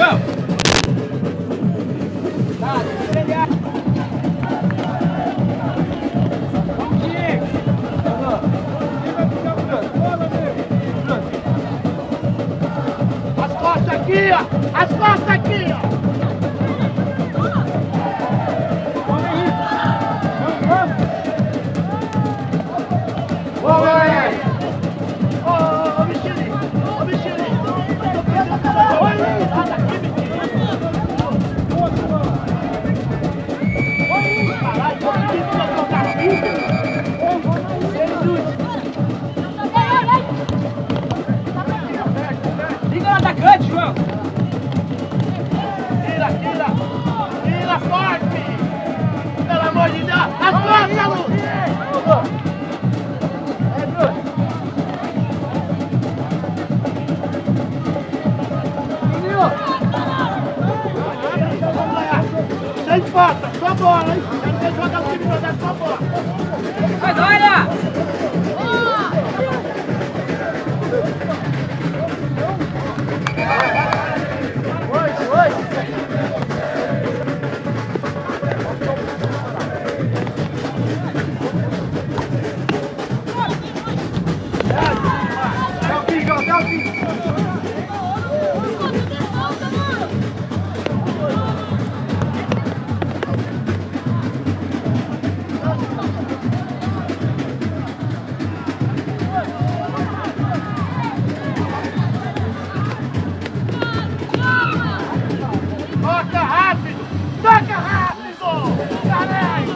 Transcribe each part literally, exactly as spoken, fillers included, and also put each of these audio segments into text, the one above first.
João! Tá, despegar. Vamos, Diego. As costas aqui, ó. As costas aqui, ó. Liga o atacante, João! Tira, tira! Tira forte! Pelo amor de Deus! As costas, Lu! É, Bruno! Vamos ganhar! Sem falta! Só bola, hein? Quero ver jogar o time todo, só bola! Mas olha! Toca rápido! Toca rápido! Caralho!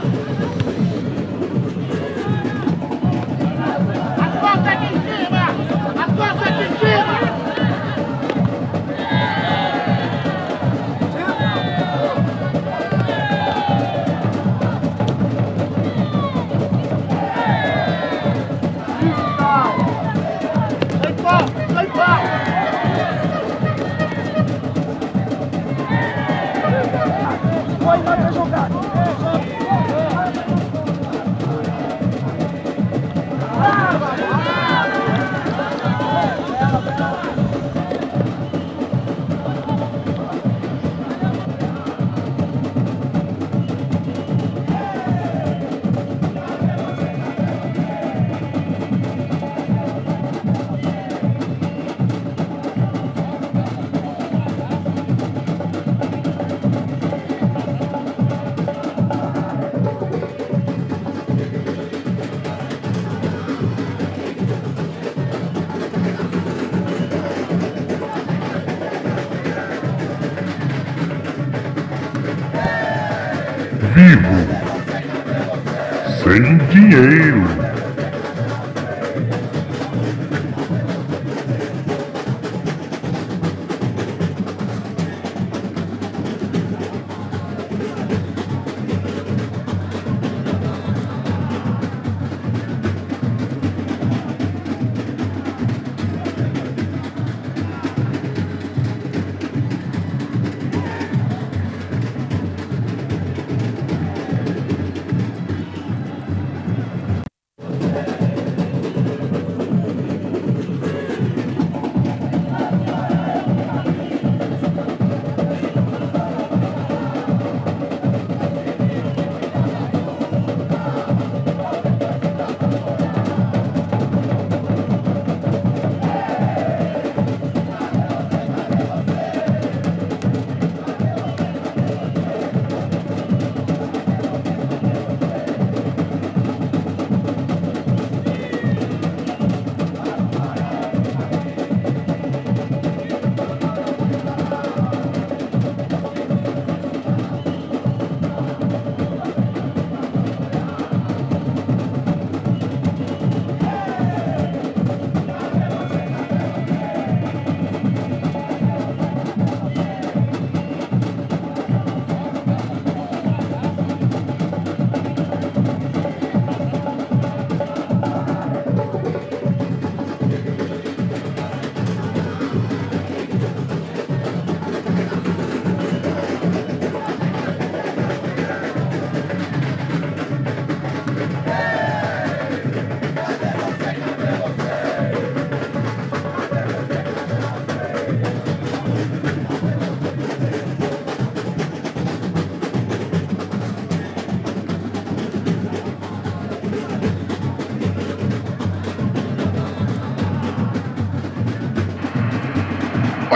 As costas aqui em cima! As costas aqui em cima! Sem pau! Sem pau! Foi lá pra jogar. Vivo, sem dinheiro.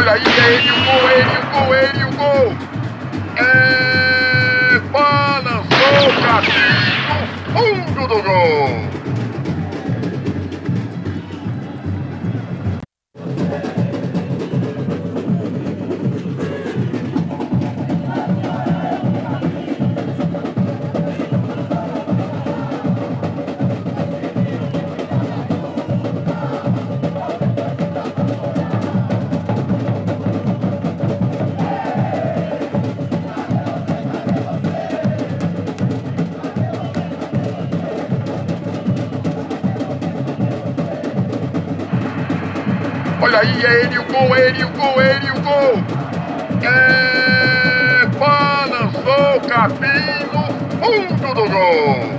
Olha aí, é ele o gol, ele o gol, ele o gol. É... Balançou o cabinho, fundo do gol. Olha aí, é ele o gol, ele o gol, ele o gol. É... Balançou o cabinho, fundo do gol.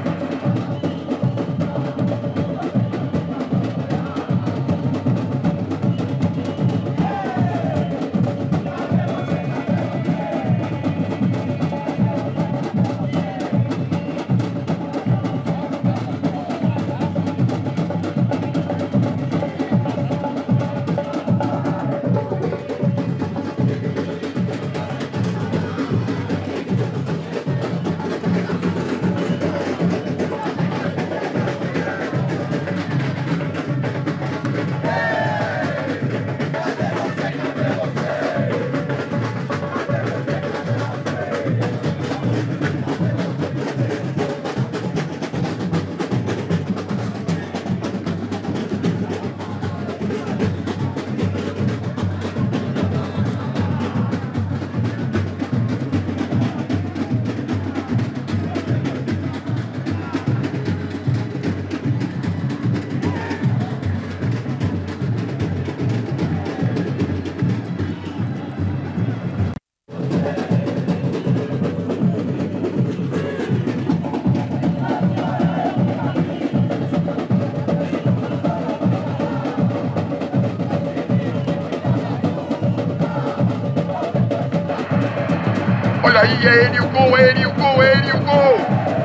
Olha aí, é ele o gol, ele o gol, ele o gol.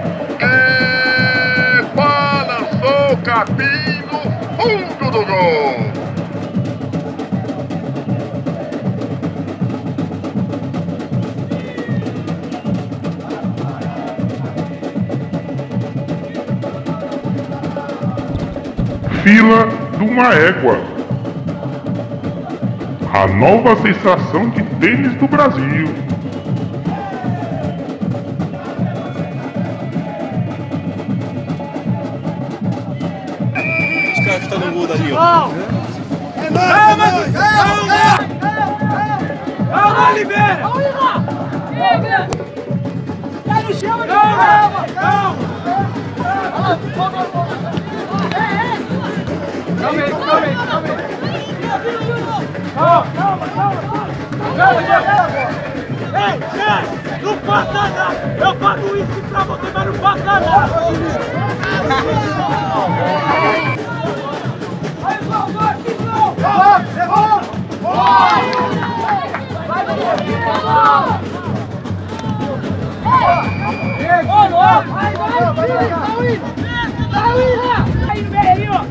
É... Balançou o cabinho, fundo do gol. Fila de uma égua. A nova sensação de tênis do Brasil. Os caras que estão no gol dali, ó. Calma, calma, calma, Oliveira! Chega! Cai no chão, calma, calma! Calma aí, calma aí, calma aí! Calma, calma, calma! Calma, calma! Ei, ei! Não passa nada! Eu pago isso pra você, mas não passa nada! Vai, gol, gol, aqui, gol! Errou! Vai! Vai, gol! Ô, louco! Vai, vai, vai! Aí no meio, aí, ó!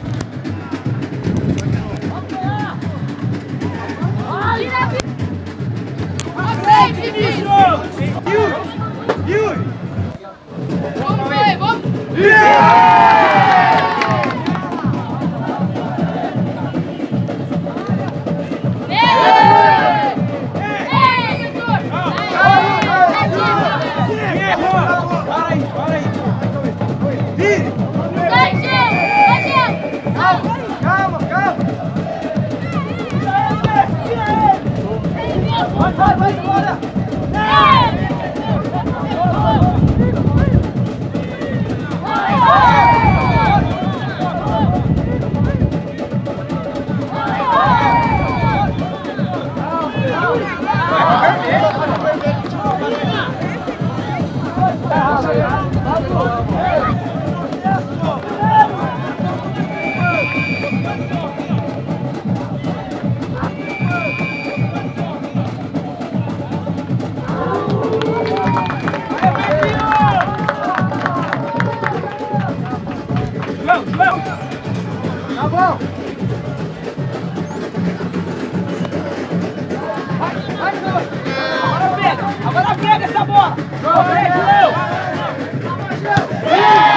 Yuri! Vamos ver, vamos! Calma, calma! Vai, vai, vai, bora! João, João! Tá bom! Ela pega essa bola! Vamos, Léo!